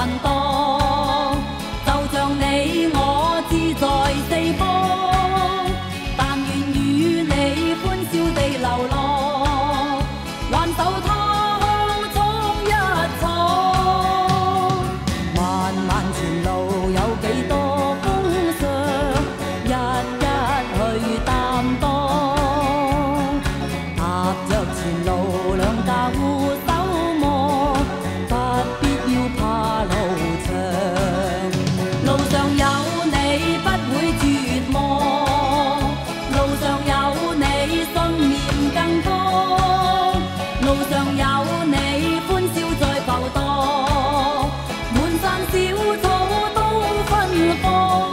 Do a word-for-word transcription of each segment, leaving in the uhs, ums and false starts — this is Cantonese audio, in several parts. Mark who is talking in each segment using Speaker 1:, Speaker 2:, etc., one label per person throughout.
Speaker 1: 運當，就像你我志在四方，但願與你歡笑地流浪，挽手他鄉闖一闖。漫漫前路有幾多風霜，一一去擔當，踏着前路兩架互守望，不必要怕路長。路上有你不會絕望，路上有你信念更多，路上有你歡笑在浮蕩，滿山小草都芬芳。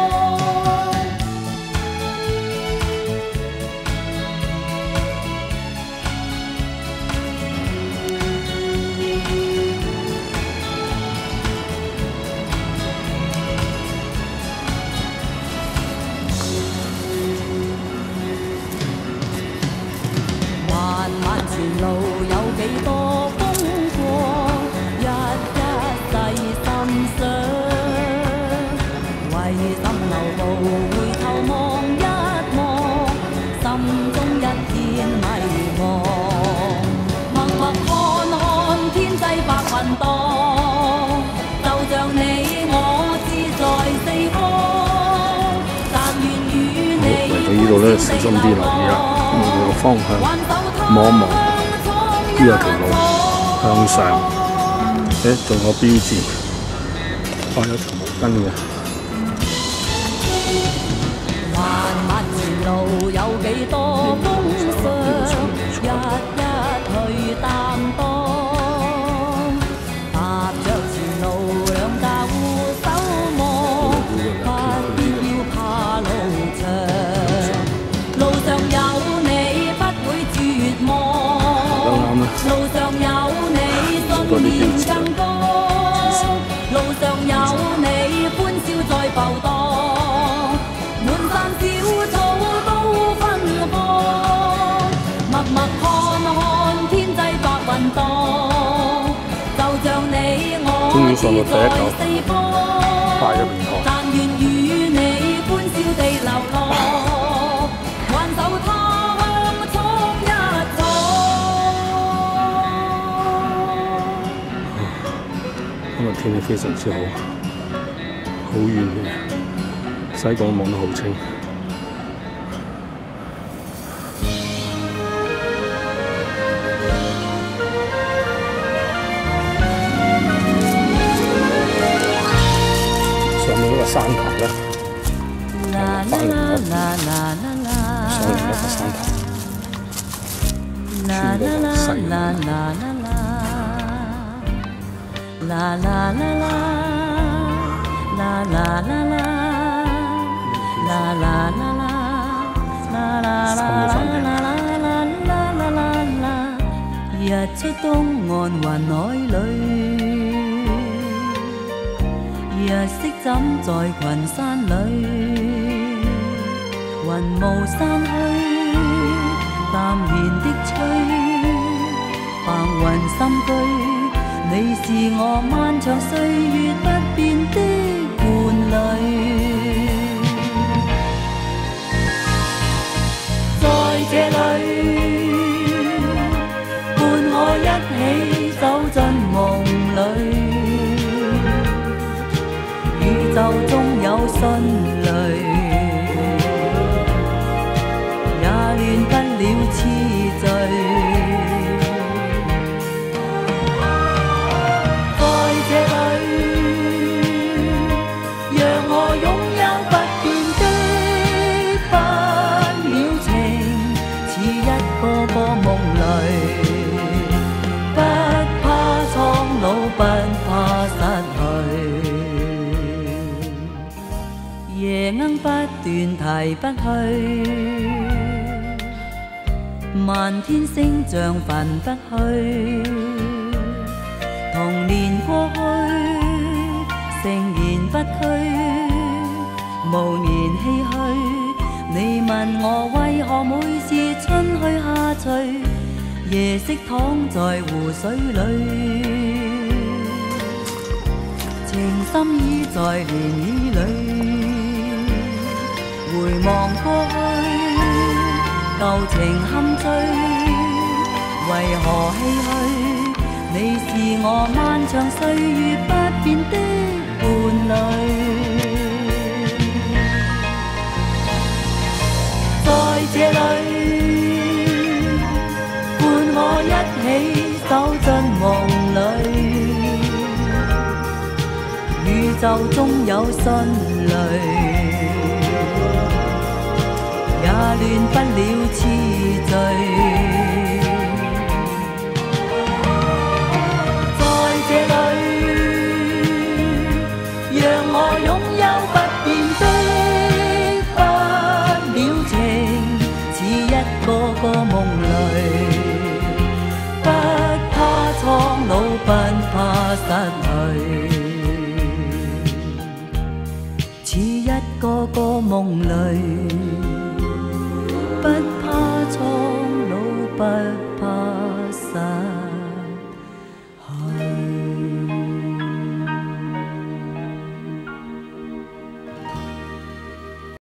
Speaker 1: 漫漫前路有幾多風光，一一細心想，為什留步回頭望一望，心中一片迷茫。默默看看天際白雲蕩，就像你我志在四方，但願與你
Speaker 2: 嚟到呢度咧，小心啲留意啦，個方向望一望，呢有條路向上，誒仲有標誌，啊有條毛巾嘅。
Speaker 1: 漫漫前路有幾多風霜，一一去擔當，踏着前路兩架互守望，不必要怕路長。路上有你不會絕望，路上有你信念更高，路上有你歡笑在浮蕩，滿山小草都芬芳。默默看看天際白雲蕩，就像你我志在四方，但願與你歡笑地流浪，挽手他鄉闖一闖。
Speaker 2: 今日天氣非常之好，好遠嘅，西港望得好清。上到呢個山頭咧，翻嚟我上嚟一個山頭，穿嗰個細路。
Speaker 1: 啦啦啦啦，啦啦啦啦，啦啦啦啦，啦啦啦啦啦啦啦啦，日出東岸雲海裏，日色枕在群山裏，雲霧散去，淡然的吹，白雲深居。你是我漫長歲月不變的伴侶，在這裏伴我一起走進夢裏，宇宙中有迅雷，也亂不了次序。不怕失去，夜鶯不斷提不去，漫天星象焚不去。童年過去，誠然不屈，無言唏噓。你問我為何每次春去夏隨，夜色躺在湖水裏。 心已在漣漪裏，回望過去，舊情堪醉，為何唏噓？你是我漫長歲月不變的伴侶。在這裏，伴我一起走進夢裏。宇宙中有迅雷，也亂不了次序。在這裏，讓我擁有不變的不了情，似一個個夢裏，不怕蒼老，不怕失去。似一個個夢裏，不怕蒼老，不